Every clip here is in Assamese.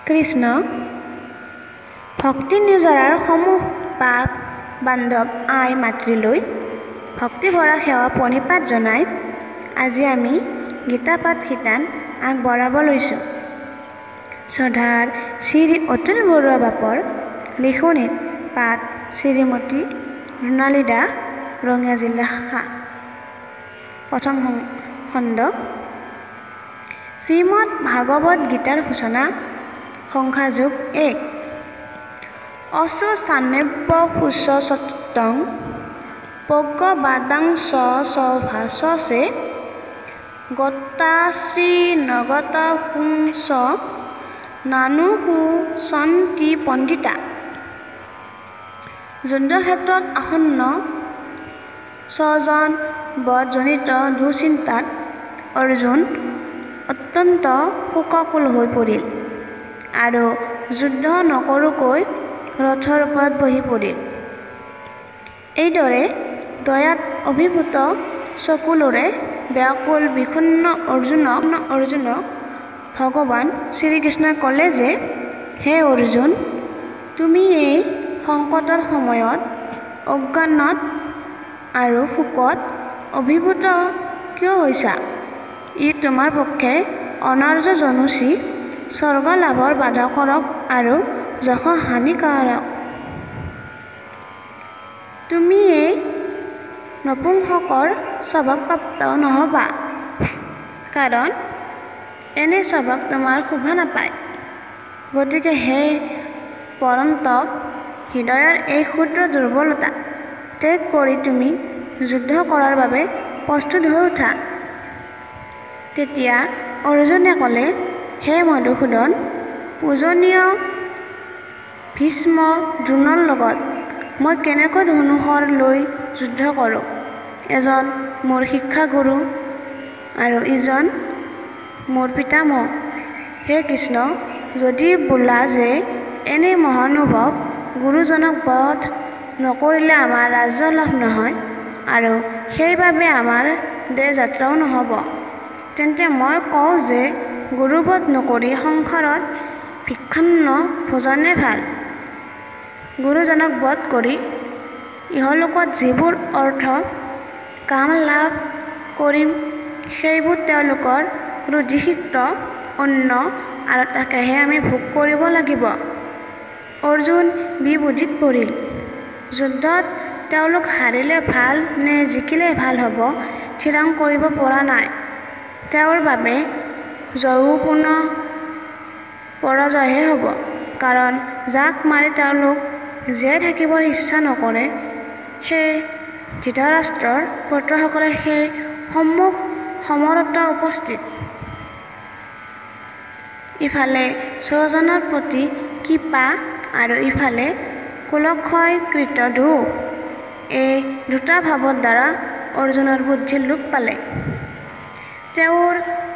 কৃষ্ণ ভক্তি নিজৰাৰ সমূহ পাপ বান্ধৱ আই মাতৃলৈ ভক্তি ভৰা সেৱা প্ৰণিপাত জনাই আজি আমি গীতা পাঠ শিতান আগবঢ়াব লৈছোঁ। শ্ৰদ্ধাৰ শ্ৰী অতুল বৰুৱা বাপৰ লিখনিত পাঠ শ্ৰীমতী ৰুণালী দাস, ৰঙিয়া জিলা শাখা। প্ৰথম খণ্ড শ্ৰীমদ ভাগৱত গীতাৰ সূচনা সংখ্যাযোগ 1 অশোচান্নব্য সুচতং ভগৱদাং সভাসে গতাশ্ৰী নগত পুংস নানুহু সন্তি পণ্ডিতা। যুদ্ধক্ষেত্ৰত আসন্ন স্বজন বধজনিত দুশ্চিন্তাত অৰ্জুন অত্যন্ত শোকাকুল হৈ পৰিল আৰু যুদ্ধ নকৰাকৈ ৰথৰ ওপৰত বহি পৰিল। এইদৰে দয়াত অভিভূত চকুলোৰে ব্যাকুল বিষণ্ণ অৰ্জুনক ভগৱান শ্ৰীকৃষ্ণই ক'লে যে, হে অৰ্জুন, তুমি এই সংকটৰ সময়ত অজ্ঞানত আৰু শোকত অভিভূত কিয় হৈছা? ই তোমাৰ পক্ষে অনাৰ্যজনোচি স্বৰ্গ লাভৰ বাধাকাৰক আৰু যশ হানিকাৰক। তুমি এই নপুংসকৰ স্বভাৱপ্ৰাপ্ত নহ'বা, কাৰণ এনে স্বভাৱ তোমাৰ শোভা নাপায়। গতিকে হে পৰন্তপ, হৃদয়ৰ এই ক্ষুদ্ৰ দুৰ্বলতা ত্যাগ কৰি তুমি যুদ্ধ কৰাৰ বাবে প্ৰস্তুত হৈ উঠা। তেতিয়া অৰ্জুনে ক'লে, হে মধুসূদন, পূজনীয় ভীষ্ম দ্ৰোণৰ লগত মই কেনেকৈ ধনুশৰ লৈ যুদ্ধ কৰোঁ? এজন মোৰ শিক্ষাগুৰু আৰু ইজন মোৰ পিতামহ। হে কৃষ্ণ, যদি বোলা যে এনে মহানুভৱ গুৰুজনক বধ নকৰিলে আমাৰ ৰাজ্য লাভ নহয় আৰু সেইবাবে আমাৰ দেহযাত্ৰাও নহ'ব, তেন্তে মই কওঁ যে গুৰুবধ নকৰি সংসাৰত ভিক্ষান্ন ভোজনে ভাল। গুৰুজনক বধ কৰি ইহলোকত যিবোৰ অৰ্থ কাম লাভ কৰিম সেইবোৰ তেওঁলোকৰ ৰুধিসিক্ত অন্ন আৰু তাকেহে আমি ভোগ কৰিব লাগিব। অৰ্জুন বিবুদ্ধিত পৰিল। যুদ্ধত তেওঁলোক হাৰিলে ভাল নে জিকিলে ভাল হ'ব থিৰাং কৰিব পৰা নাই। তেওঁৰ বাবে জয়পূৰ্ণ পৰাজয়হে হ'ব, কাৰণ যাক মাৰি তেওঁলোক জীয়াই থাকিবৰ ইচ্ছা নকৰে সেই ধৃতৰাষ্ট্ৰৰ পুত্ৰসকলে সেই সন্মুখ সমৰত উপস্থিত। ইফালে স্বজনৰ প্ৰতি কৃপা আৰু ইফালে কুলক্ষয়কৃত দুখ, এই দুটা ভাৱৰ দ্বাৰা অৰ্জুনৰ বুদ্ধি লোপ পালে। তেওঁৰ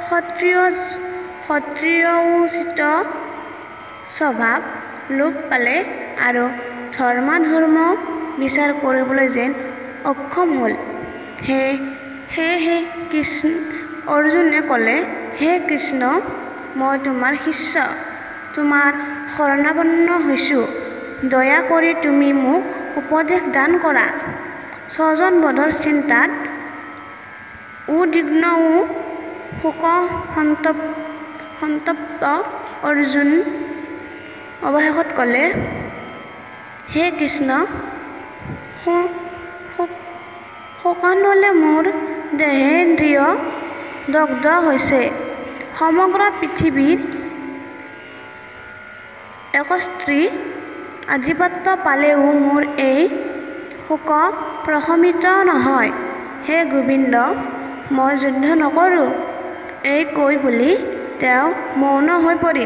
ক্ষত্ৰিয়োচিত স্বভাৱ লোপ পালে আৰু ধৰ্মাধৰ্ম বিচাৰ কৰিবলৈ যেন অক্ষম হ'ল। সেয়েহে অৰ্জুনে ক'লে, হে কৃষ্ণ, মই তোমাৰ শিষ্য, তোমাৰ শৰণাপন্ন হৈছোঁ। দয়া কৰি তুমি মোক উপদেশ দান কৰা। স্বজন বধৰ চিন্তাত উদ্বিগ্ন ও শোকসন্তপ্ত অৰ্জুন অৱশেষত ক'লে, হে কৃষ্ণ, শোকানলে মোৰ দেহেন্দ্ৰিয় দগ্ধ হৈছে। সমগ্ৰ পৃথিৱীৰ একস্ত্ৰী আধিপত্য পালেও মোৰ এই শোক প্ৰশমিত নহয়। হে গোবিন্দ, মই যুদ্ধ নকৰোঁ। এই কৈ বুলি তেওঁ মৌন হৈ পৰিল।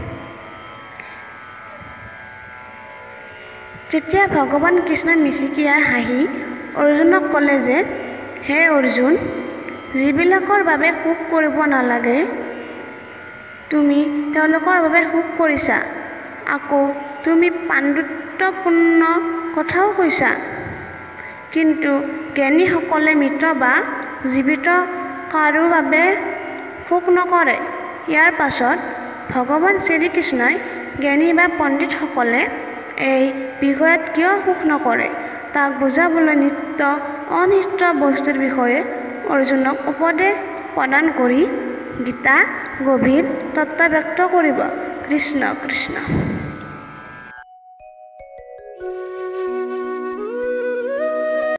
তেতিয়া ভগৱান কৃষ্ণই মিচিকিয়াই হাঁহি অৰ্জুনক ক'লে যে, হে অৰ্জুন, যিবিলাকৰ বাবে শোক কৰিব নালাগে তুমি তেওঁলোকৰ বাবে শোক কৰিছা। আকৌ তুমি পাণ্ডিত্যপূৰ্ণ কথাও কৈছা, কিন্তু জ্ঞানীসকলে মৃত বা জীৱিত কাৰো বাবে শোক নকৰে। ইয়াৰ পাছত ভগৱান শ্ৰীকৃষ্ণই জ্ঞানী বা পণ্ডিতসকলে এই বিষয়ত কিয় সুখ নকৰে তাক বুজাবলৈ নিত্য অনিত্য বস্তুৰ বিষয়ে অৰ্জুনক উপদেশ প্ৰদান কৰি গীতা গভীৰ তত্ত্ব ব্যক্ত কৰিব। কৃষ্ণ কৃষ্ণ।